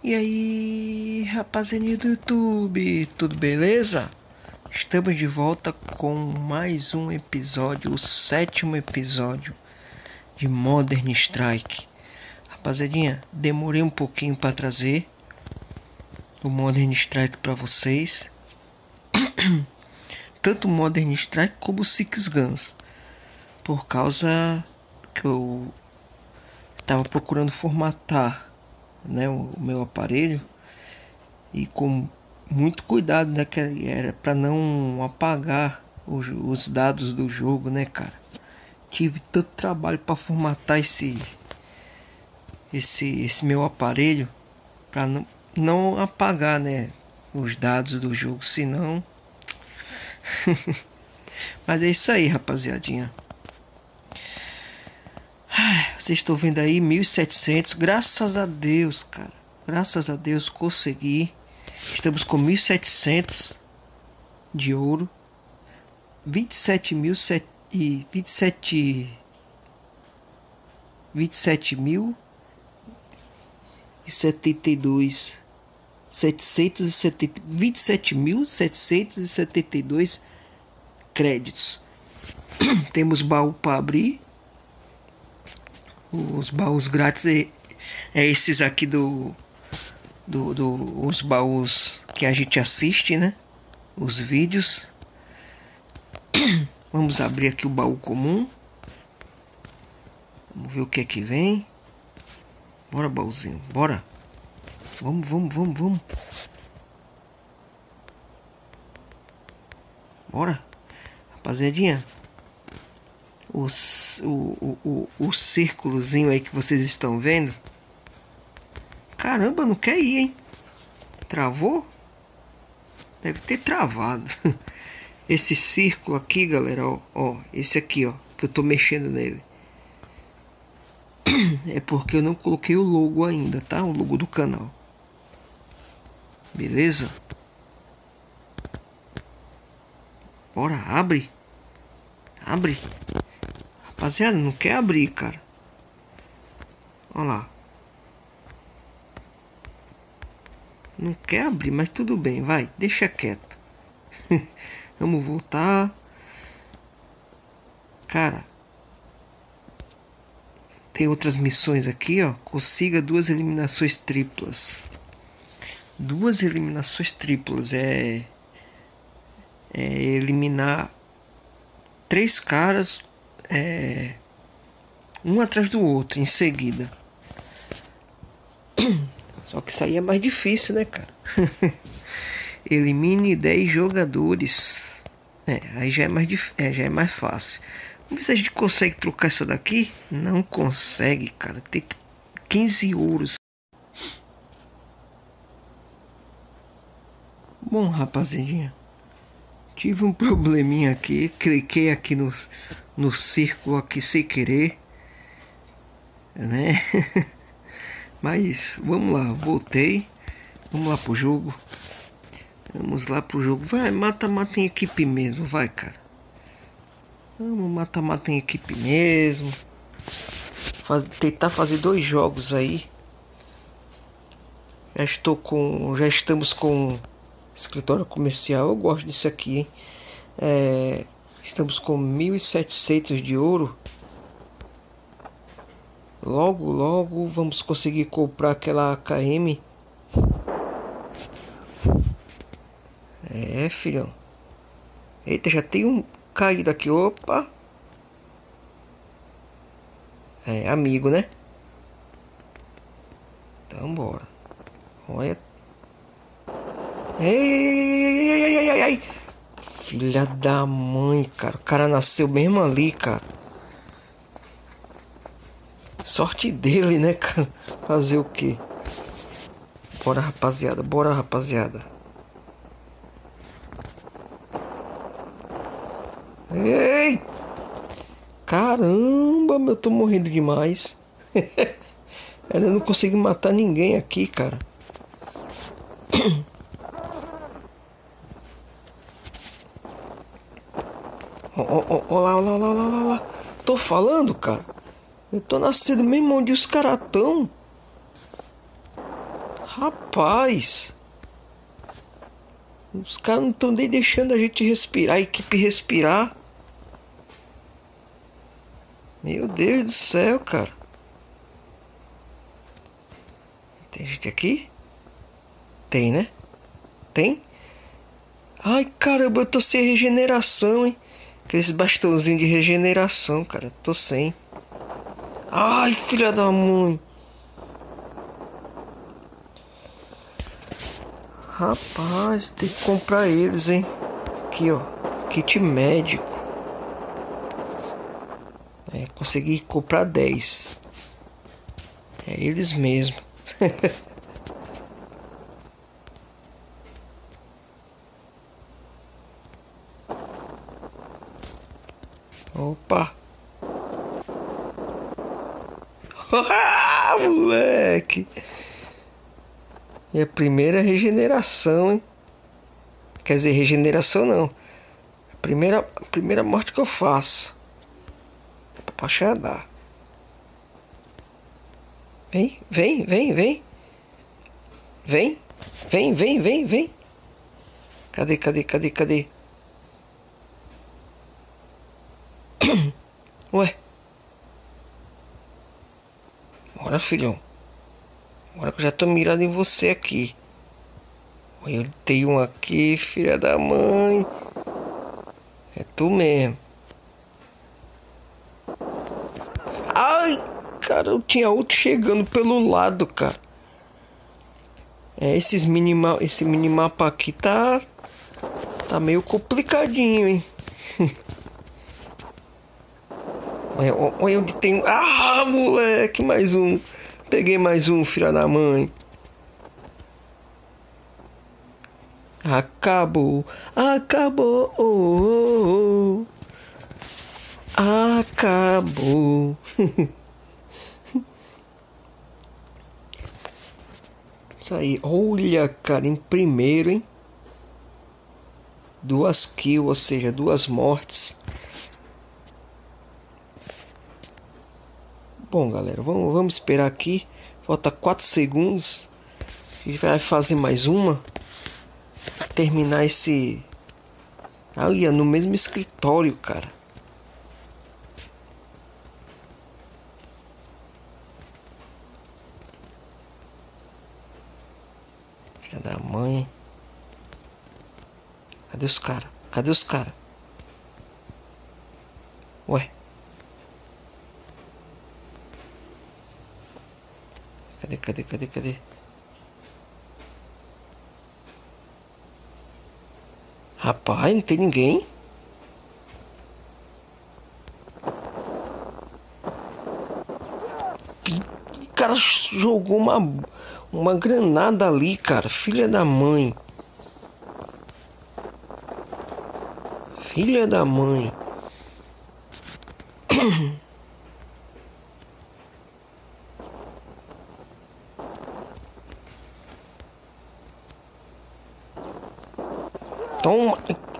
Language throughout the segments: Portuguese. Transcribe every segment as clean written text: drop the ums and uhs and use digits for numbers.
E aí, rapaziada do YouTube, tudo beleza? Estamos de volta com mais um episódio, o sétimo episódio de Modern Strike. Rapaziadinha, demorei um pouquinho para trazer o Modern Strike para vocês. Tanto o Modern Strike como o Six Guns. Por causa que eu estava procurando formatar, né, o meu aparelho, e com muito cuidado, né, que era para não apagar os dados do jogo, né, cara. Tive tanto trabalho para formatar esse meu aparelho para não apagar, né, os dados do jogo, senão. Mas é isso aí, rapaziadinha. Vocês estão vendo aí 1.700, graças a Deus, cara. Graças a Deus consegui. Estamos com 1.700 de ouro. 27.772 27.772 créditos. Temos baú para abrir. Os baús grátis é esses aqui os baús que a gente assiste, né? Os vídeos. Vamos abrir aqui o baú comum. Vamos ver o que é que vem. Bora, baúzinho, bora. Vamos. Bora, rapaziadinha. O círculozinho aí que vocês estão vendo. Caramba, não quer ir, hein? Travou? Deve ter travado. Esse círculo aqui, galera, ó, esse aqui, ó, que eu tô mexendo nele. É porque eu não coloquei o logo ainda, tá? O logo do canal. Beleza? Bora, abre. Abre. Rapaziada, não quer abrir, cara. Olha lá. Não quer abrir, mas tudo bem, vai, deixa quieto. Vamos voltar. Cara, tem outras missões aqui, ó. Consiga 2 eliminações triplas. 2 eliminações triplas é eliminar 3 caras, um atrás do outro em seguida. Só que isso aí é mais difícil, né, cara? Elimine 10 jogadores. Aí já é mais fácil. Vamos ver se a gente consegue trocar isso daqui. Não consegue, cara. Tem 15 ouros. Bom, rapaziadinha, tive um probleminha aqui. Cliquei aqui no círculo aqui sem querer, né? Mas vamos lá, voltei. Vamos lá pro jogo. Vai, mata em equipe mesmo, vai, cara. Vamos mata em equipe mesmo. Tentar fazer 2 jogos aí. Já estamos com escritório comercial. Eu gosto disso aqui, hein? Estamos com 1.700 de ouro. Logo vamos conseguir comprar aquela AKM. Filhão. Eita, já tem um caído aqui. Opa. Amigo, né? Então bora. Olha. Ei. Filha da mãe, cara. O cara nasceu mesmo ali, cara. Sorte dele, né, cara? Fazer o quê? Bora, rapaziada. Ei! Caramba, eu tô morrendo demais. Eu não consigo matar ninguém aqui, cara. Olha lá. Tô falando, cara. Eu tô nascendo mesmo onde os caras tão. Rapaz, os caras não estão nem deixando a gente respirar, a equipe respirar. Meu Deus do céu, cara. Tem gente aqui? Tem, né? Tem? Ai, caramba, eu tô sem regeneração, hein? Aqueles bastãozinhos de regeneração, cara. Tô sem. Ai, filha da mãe. Rapaz, tem que comprar eles, hein? Aqui, ó. Kit médico. Consegui comprar 10. É eles mesmo. Opa. Ah, moleque. E a primeira regeneração, hein? Quer dizer, regeneração não. A primeira morte que eu faço. Pra andar. Vem, vem, vem, vem. Vem, vem, vem, vem, vem. Cadê, cadê, cadê, cadê? Ué. Bora, filhão. Bora que eu já tô mirando em você aqui. Eu tenho um aqui, filha da mãe. É tu mesmo. Ai, cara, eu tinha outro chegando pelo lado, cara. Esse minimapa aqui tá meio complicadinho, hein? Olha onde tem. Ah, moleque, mais um. Peguei mais um, filha da mãe. Acabou, acabou, oh, oh, oh. Acabou. Isso aí, olha, cara, em primeiro, hein? 2 kills, ou seja, 2 mortes. Bom, galera, vamos esperar aqui. Falta 4 segundos. A gente vai fazer mais uma. Terminar esse... Olha, no mesmo escritório, cara. Filha da mãe. Cadê os caras? Cadê os caras? Ué. Cadê, cadê, cadê, cadê? Rapaz, não tem ninguém. O cara jogou uma granada ali, cara. Filha da mãe. Filha da mãe. Toma.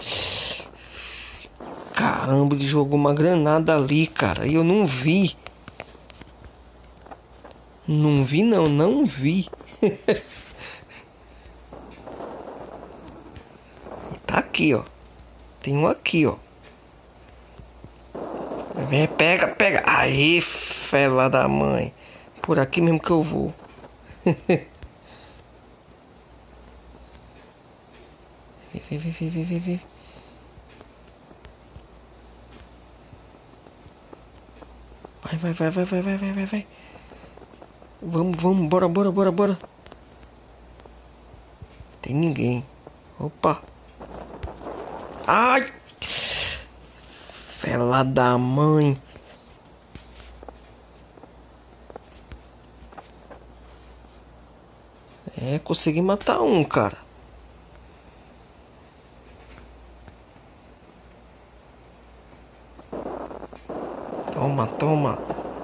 Caramba, ele jogou uma granada ali, cara. E eu não vi. Não vi, não. Não vi. Tá aqui, ó. Tem um aqui, ó. Vem, pega, pega. Aí, fela da mãe. Por aqui mesmo que eu vou. Vem, vem, vem, vem, vem, vem. Vai, vai, vai, vai, vai, vai, vai, vai, vai. Vamos, vamos, bora, bora, bora, bora. Tem ninguém. Opa. Ai! Fela da mãe. Consegui matar um, cara. Toma, toma.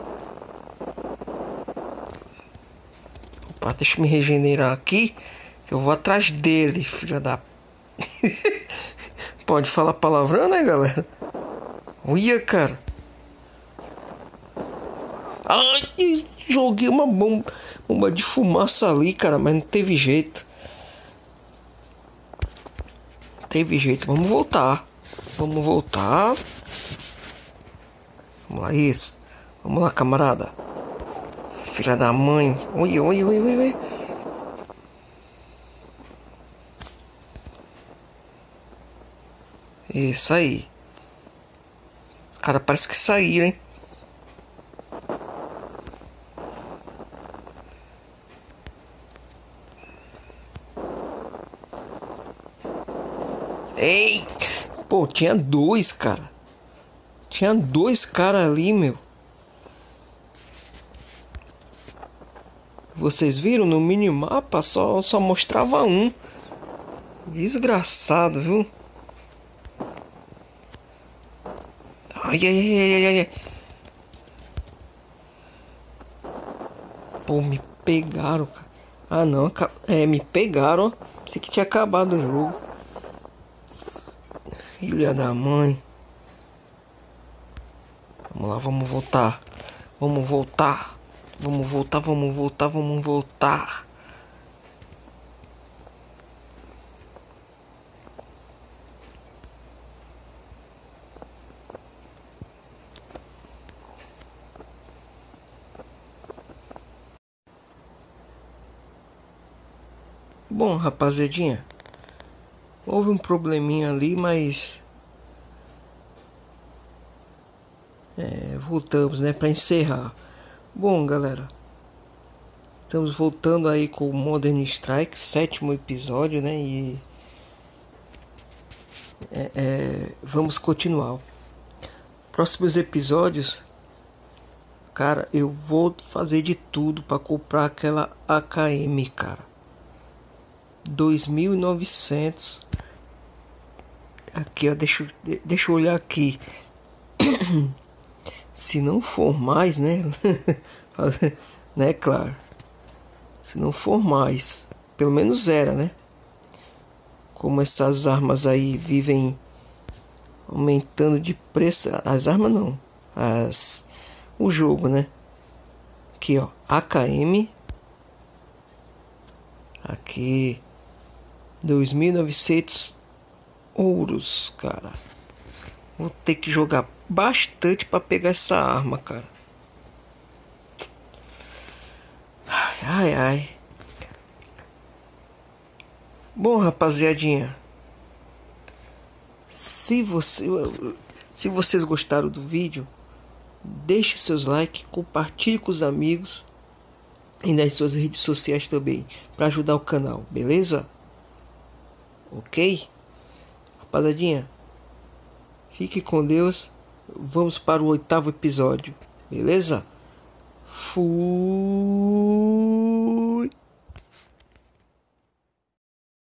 Opa, deixa eu me regenerar aqui. Que eu vou atrás dele, filha da... Pode falar palavrão, né, galera? Olha, cara. Ai, joguei uma bomba de fumaça ali, cara, mas não teve jeito. Teve jeito, vamos voltar. Vamos voltar. Vamos lá, isso. Vamos lá, camarada. Filha da mãe. Oi, oi, oi, oi, oi. Isso aí. Os caras parece que saíram, hein? Ei! Pô, tinha dois, cara. Tinha dois caras ali, meu. Vocês viram no minimapa? Só mostrava um. Desgraçado, viu? Ai, ai, ai, ai, ai. Pô, me pegaram, cara. Ah, não. Me pegaram, ó. Pensei que tinha acabado o jogo. Filha da mãe. Vamos lá, vamos voltar. Vamos voltar. Vamos voltar, vamos voltar, vamos voltar. Bom, rapaziadinha, houve um probleminha ali, mas voltamos, né, para encerrar. Bom, galera, estamos voltando aí com o Modern Strike, 7º episódio, né, e vamos continuar. Próximos episódios, cara, eu vou fazer de tudo para comprar aquela AKM, cara. 2.900. Aqui, ó, deixa eu olhar aqui. Se não for mais, né? Né, claro. Se não for mais, pelo menos era, né? Como essas armas aí vivem aumentando de preço. As armas não. O jogo, né? Aqui, ó. AKM. Aqui. 2.900 ouros, cara. Vou ter que jogar bastante para pegar essa arma, cara. Ai, ai, ai. Bom, rapaziadinha, se vocês gostaram do vídeo, deixe seus likes, compartilhe com os amigos e nas suas redes sociais também, para ajudar o canal, beleza? Ok? Rapaziadinha, fique com Deus. Vamos para o 8º episódio, beleza? Fui.